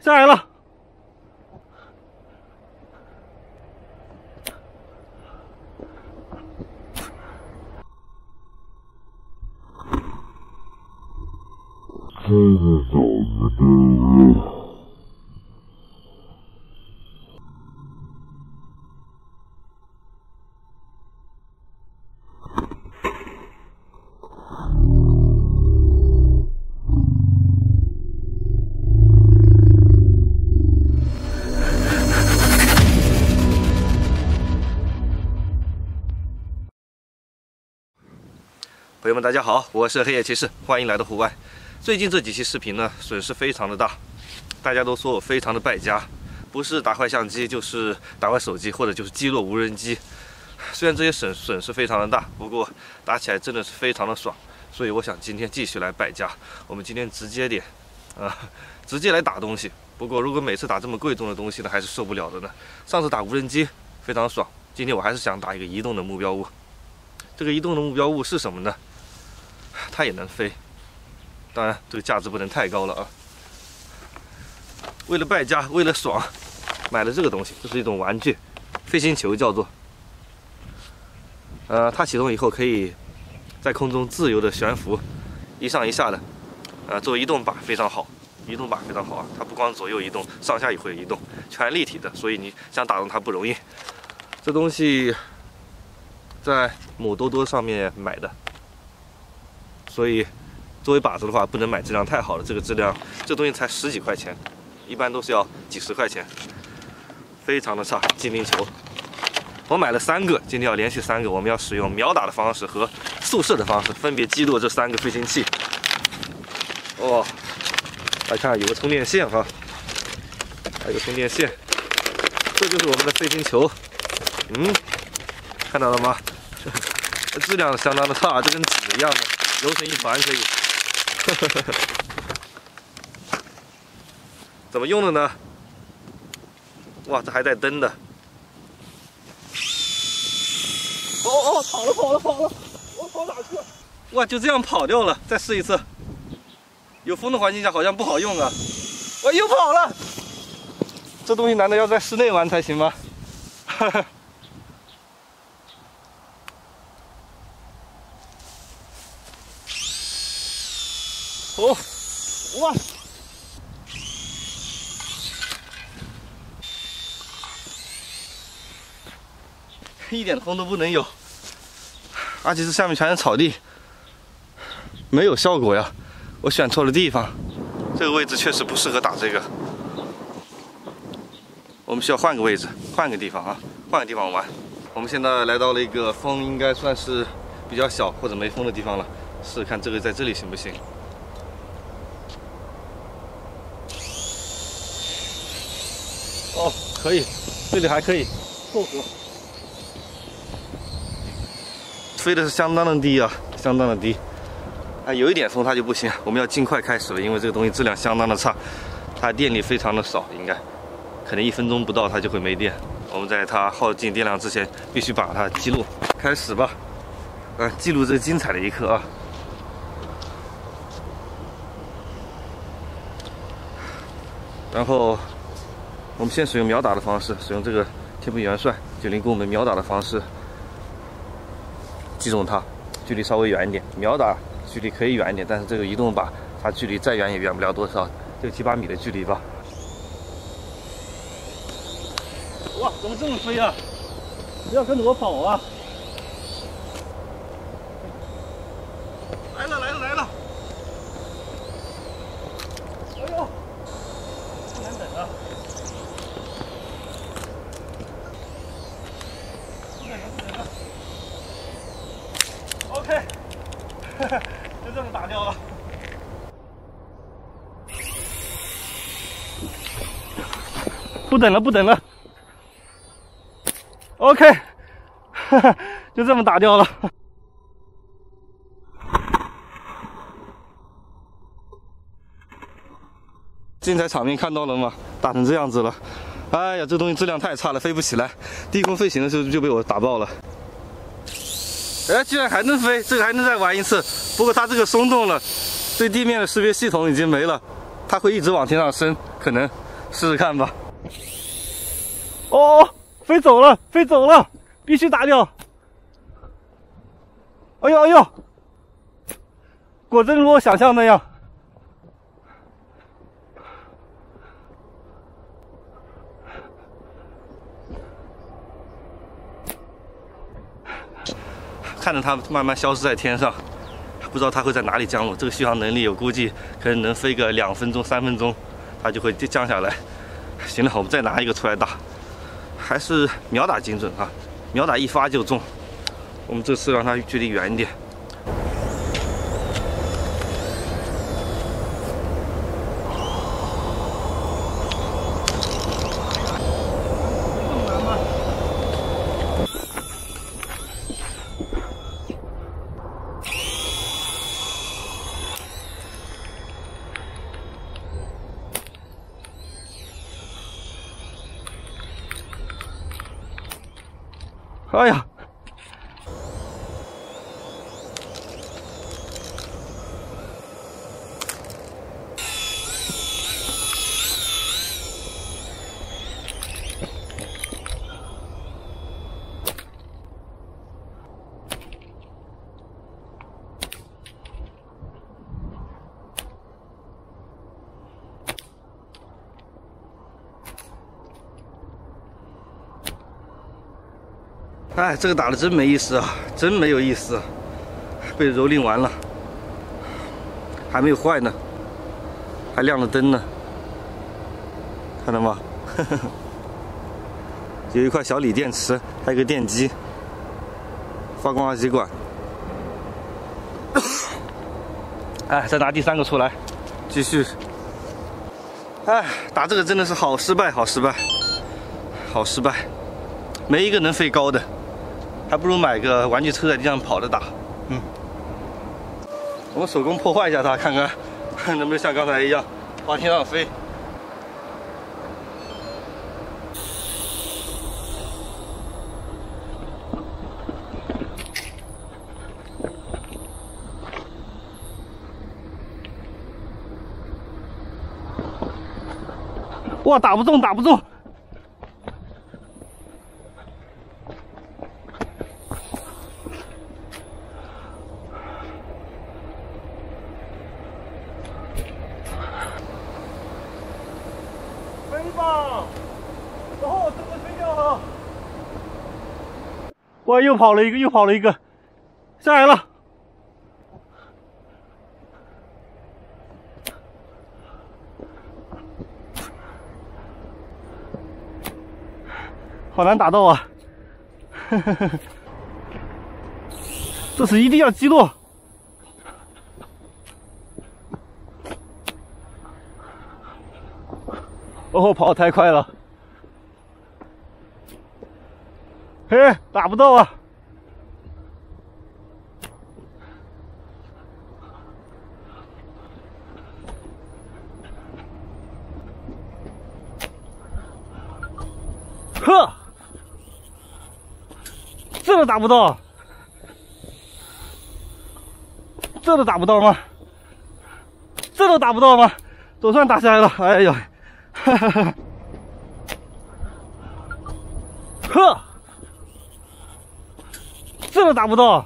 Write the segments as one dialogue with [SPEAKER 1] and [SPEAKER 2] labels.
[SPEAKER 1] 下来了。朋友们，大家好，我是黑夜骑士，欢迎来到户外。最近这几期视频呢，损失非常的大，大家都说我非常的败家，不是打坏相机，就是打坏手机，或者就是击落无人机。虽然这些损失非常的大，不过打起来真的是非常的爽，所以我想今天继续来败家。我们今天直接点，直接来打东西。不过如果每次打这么贵重的东西呢，还是受不了的呢。上次打无人机非常爽，今天我还是想打一个移动的目标物。这个移动的目标物是什么呢？它也能飞，当然这个价值不能太高了啊。为了败家，为了爽，买了这个东西，这是一种玩具，飞行球叫做。它启动以后可以在空中自由的悬浮，一上一下的，作为移动靶非常好，移动靶非常好啊。它不光左右移动，上下也会移动，全立体的，所以你想打动它不容易。这东西在某多多上面买的。所以，作为靶子的话，不能买质量太好的。这个质量，这东西才10几块钱，一般都是要几十块钱，非常的差。精灵球，我买了3个，今天要连续3个，我们要使用秒打的方式和速射的方式，分别击落这3个飞行器。哦，来看有个充电线哈，还有个充电线，这就是我们的飞行球。看到了吗？质量相当的差，这跟纸一样的。揉成一团可以，怎么用的呢？哇，这还带灯的！哦，跑了！我跑哪去了？哇，就这样跑掉了！再试一次。有风的环境下好像不好用啊！我又跑了。这东西难道要在室内玩才行吗？哦，哇！一点风都不能有，而且这下面全是草地，没有效果呀！我选错了地方，这个位置确实不适合打这个。我们需要换个位置，换个地方啊，换个地方玩。我们现在来到了一个风应该算是比较小或者没风的地方了，试试看这个在这里行不行。哦，可以，这里还可以凑合。飞的是相当的低啊，相当的低。有一点风它就不行，我们要尽快开始了，因为这个东西质量相当的差，它电力非常的少，应该可能1分钟不到它就会没电。我们在它耗尽电量之前，必须把它击落。开始吧，记录这个精彩的一刻啊！然后。我们先使用秒打的方式，使用这个天赋元帅90给我们秒打的方式击中它，距离稍微远一点。秒打距离可以远一点，但是这个移动靶它距离再远也远不了多少，就7、8米的距离吧。哇，怎么这么飞啊？不要跟着我跑啊！来了！哎呦，不难等啊！OK， 就这么打掉了。不等了。OK， 就这么打掉了。精彩场面看到了吗？打成这样子了。哎呀，这东西质量太差了，飞不起来。低空飞行的时候就被我打爆了。哎，居然还能飞，这个还能再玩一次。不过它这个松动了，对地面的识别系统已经没了，它会一直往天上升，可能试试看吧。
[SPEAKER 2] 哦，飞走了，飞走了，必须打掉。哎呦哎呦，果真如我想象那样。
[SPEAKER 1] 看着它慢慢消失在天上，不知道它会在哪里降落。这个续航能力我估计可能能飞个2分钟、3分钟，它就会降下来。行了，我们再拿一个出来打，还是秒打精准啊，秒打一发就中。我们这次让它距离远一点。
[SPEAKER 2] 哎呀！
[SPEAKER 1] 哎，这个打的真没意思啊，真没有意思，被蹂躏完了，还没有坏呢，还亮着灯呢，看到吗？有一块小锂电池，还有个电机，发光二极管。哎，再拿第3个出来，继续。哎，打这个真的是好失败，好失败，好失败，没一个能飞高的。还不如买个玩具车在地上跑着打。我们手工破坏一下它，看看能不能像刚才一样往天上飞。
[SPEAKER 2] 哇，打不中，打不中！飞吧！哦，真的飞掉了！哇，又跑了一个，又跑了一个，下来了！好难打到啊！这次一定要击落！哦，跑得太快了！嘿，打不到啊！呵，这都打不到，这都打不到吗？这都打不到吗？总算打下来了！哎呀！哈哈哈！呵，这都打不到。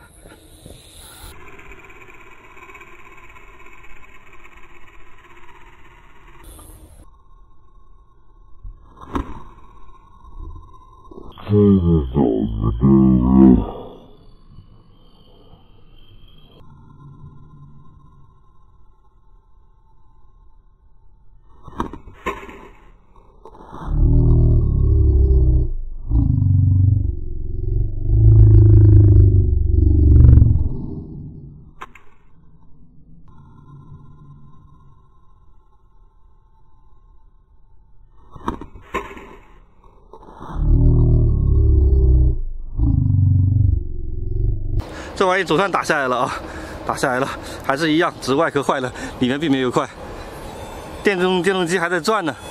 [SPEAKER 1] 这玩意总算打下来了啊，打下来了，还是一样，只外壳坏了，里面并没有坏。电动机还在转呢。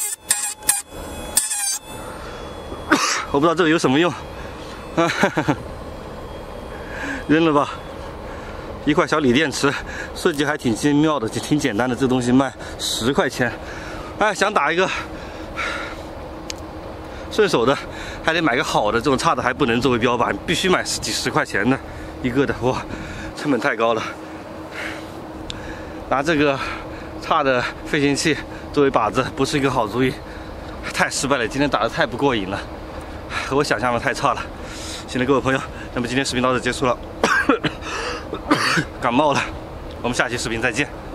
[SPEAKER 1] 我不知道这个有什么用，扔了吧。一块小锂电池，设计还挺精妙的，挺简单的。这东西卖10块钱，
[SPEAKER 2] 哎，想打一个顺手的，还得买个好的，这种差的还不能作为标靶，必须买几十块钱的一个的，哇，成本太高了。拿这个差的飞行器作为靶子不是一个好主意，太失败了，今天打得太不过瘾了，和我想象的太差了。行了，各位朋友，那么今天视频到这结束了，感冒了，我们下期视频再见。